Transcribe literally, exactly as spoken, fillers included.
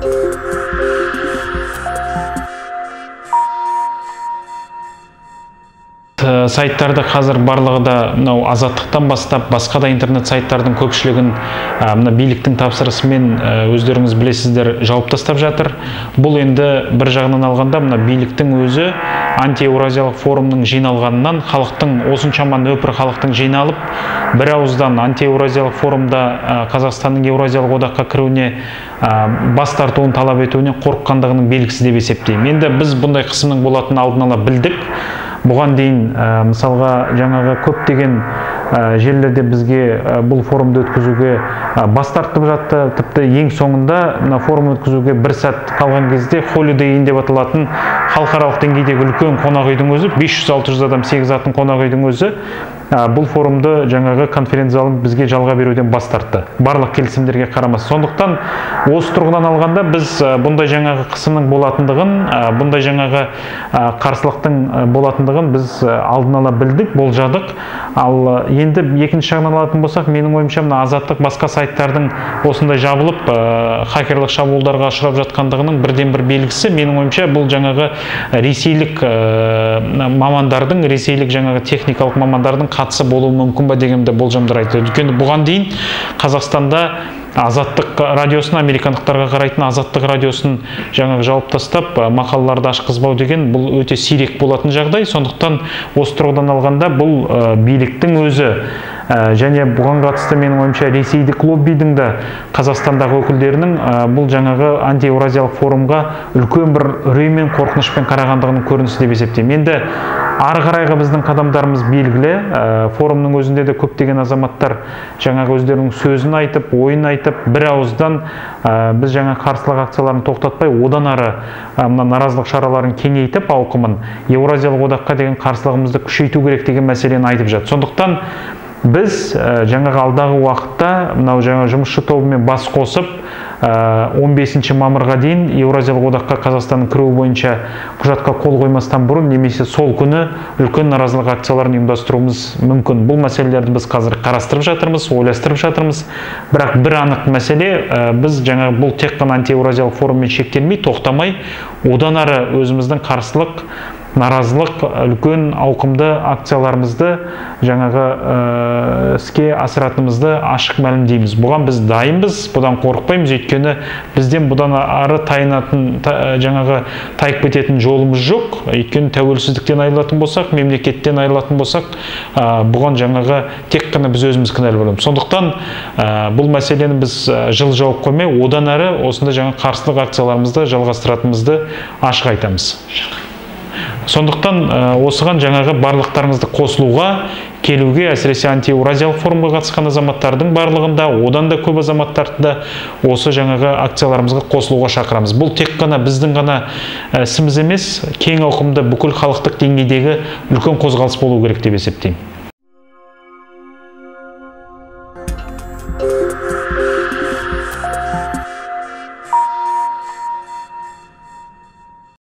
Сайттарды қазір барлығы да мынау Азаттықтан бастап басқа да интернет сайттардың көпшілігін мына биліктің тапсырысымен өздеріңіз білесіздер жауып тастап жатыр. Бұл енді бір жағынан алғанда мына биліктің өзі антиеуразиялық форумның жиналғанынан, халықтың осыншама нөпір халықтың жиналып бір ауыздан антиеуразиялық форумда Қазақстанның Еуразиялық одаққа кіруіне бас тартуын талап етуіне қорыққандығының белгісі деп есептеймін. Енді біз бұндай қысымның болатынын алдын ала білдік. Бұған дейін мысалға жаңағы көптеген жерлерде бізге бұл форумды өткізуге бас тартып жатты. Тіпті ең соңында мына форум өткізуге бір сәт қалған кезде Holiday Inn деп аталатын халықаралық деңгейдегі үлкен қонақ үйдің өзі, бес жүз алты жүз адам сегізатын қонақ үйдің өзі бұл форумды жаңағы конференция залын бізге жалға беруден бас тартты. Барлық келісімдерге қарамастан. Сондықтан осы тұрғыдан алғанда біз бұндай жаңағы қысымның болатындығын, бұндай жаңағы қарсылықтың болатындығын біз алдын ала білдік, болжадық. Ал енді екінші жағынан алатын болсақ, менің ойымша мына Азаттық басқа сайттардың осындай жабылып, хакерлік шабуылдарға ұшырап жатқандығының бірден бір белгісі. Менің ойымша бұл жаңағы ресейлік мамандардың, ресейлік жаңағы техникалық мамандардың қатысы болуы мүмкін ба дегенде болжамдар айтты. Өйткені бұған дейін Қазақстанда Азаттық радиосын, американдықтарға қарайтын Азаттық радиосын жаңағы жауып тастап, мақалаларды ашқызбау деген бұл өте сирек болатын жағдай. Сондықтан осы тұрғыдан алғанда бұл биліктің өзі және бұған қатысты менің ойымша ресейлік лоббидің де Қазақстандағы өкілдерінің бұл жаңағы антиеуразиялық форумға үлкен бір үрей мен қорқынышпен қарағандығының көрінісі деп есептеймін. Енді ары қарайғы біздің қадамдарымыз белгілі. Форумның өзінде де көптеген азаматтар жаңағы өздерінің сөзін айтып, ойын айтып, бір ауыздан біз жаңа қарсылық акцияларын тоқтатпай, одан ары мына наразылық шараларын кеңейтіп, ауқымын Еуразиялық одаққа деген қарсылығымызды күшейту керек деген мәселені айтып жатыр. Сондықтан біз жаңағы алдағы уақытта мынау жаңа жұмысшы тобымен бас қосып он бесінші мамырға дейін Еуразиялық одаққа Қазақстанның кіруі бойынша құжатқа қол қоймастан бұрын немесе сол күні үлкен наразылық акцияларын ұйымдастыруымыз мүмкін. Бұл мәселелерді біз қазір қарастырып жатырмыз, ойластырып жатырмыз. Бірақ бір анық мәселе, біз жаңағы бұл тек қана антиеуразиялық форуммен шектелмей, тоқтамай, одан ары өзіміздің қарсылық, наразылық, үлкен ауқымды акцияларымызды жаңағы іске асыратынымызды ашық мәлімдейміз. Бұған біз дайынбыз, бұдан қорықпаймыз, өйткені бізден бұдан ары тайынатын, жаңағы тайып кететін жолымыз жоқ. Өйткені тәуелсіздіктен айырылатын болсақ, мемлекеттен айырылатын болсақ, бұған жаңағы тек қана біз өзіміз кінәлі боламыз. Сондықтан бұл мәселені біз жыл жауып қоймай, одан ары осында жаңа қарсылық акцияларымызды жалғастыратынымызды ашық айтамыз. Сондықтан осыған жаңағы барлықтарыңызды қосылуға, келуге, әсіресе антиеуразиялық форумға қатысқан азаматтардың барлығында, одан да көп азаматтарды да осы жаңағы акцияларымызға қосылуға шақырамыз. Бұл тек қана біздің ғана ісіміз емес, кең ауқымды бүкіл халықтық деңгейдегі үлкен қозғалыс болу керек деп есептеймін.